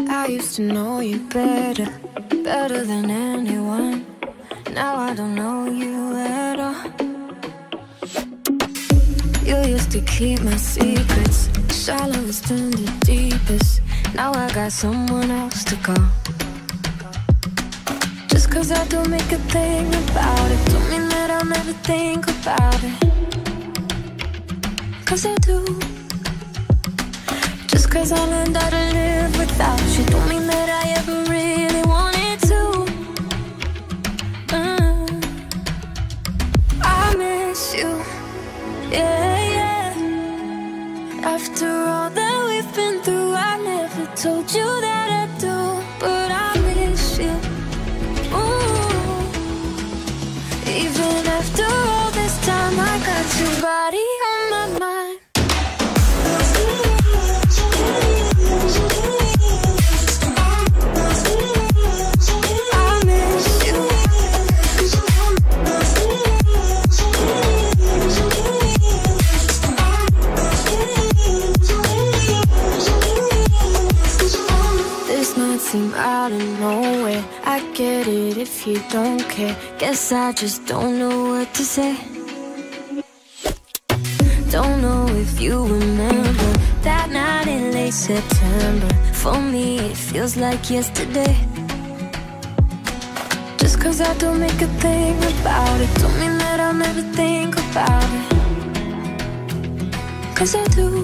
I used to know you better, better than anyone. Now I don't know you at all. You used to keep my secrets, shallowest and the deepest. Now I got someone else to call. Just cause I don't make a thing about it don't mean that I'll never think about it. Cause I do. Just cause I learned how to live without you don't mean that I ever really wanted to. I miss you, yeah, yeah. After all that we've been through, I never told you that I do, but I miss you. Ooh. Even after all this time, I got your body on my mind. Seem out of nowhere, I get it if you don't care. Guess I just don't know what to say. Don't know if you remember that night in late September. For me it feels like yesterday. Just cause I don't make a thing about it don't mean that I'll never think about it. Cause I do.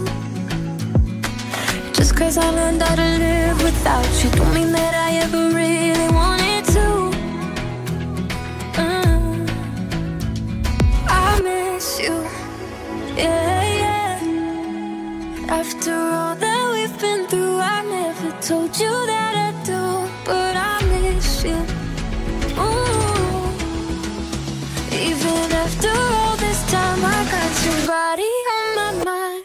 Just cause I learned how to live without you don't mean that I ever really wanted to. I miss you, yeah, yeah. After all that we've been through, I never told you that I do, but I miss you. Ooh. Even after all this time, I got your body on my mind.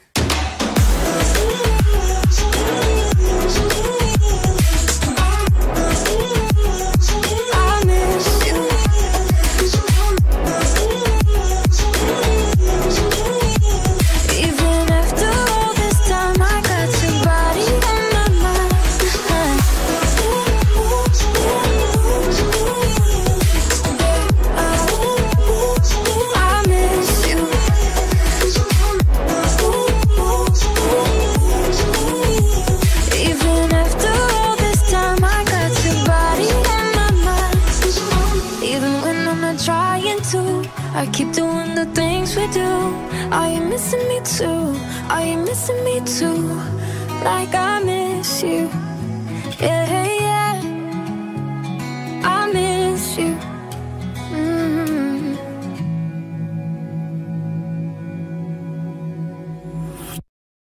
I keep doing the things we do. Are you missing me too? Are you missing me too? Like I miss you.